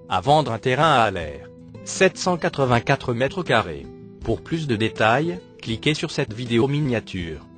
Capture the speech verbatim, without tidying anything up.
À vendre un terrain à Allaire. sept cent quatre-vingt-quatre mètres carrés. Pour plus de détails, cliquez sur cette vidéo miniature.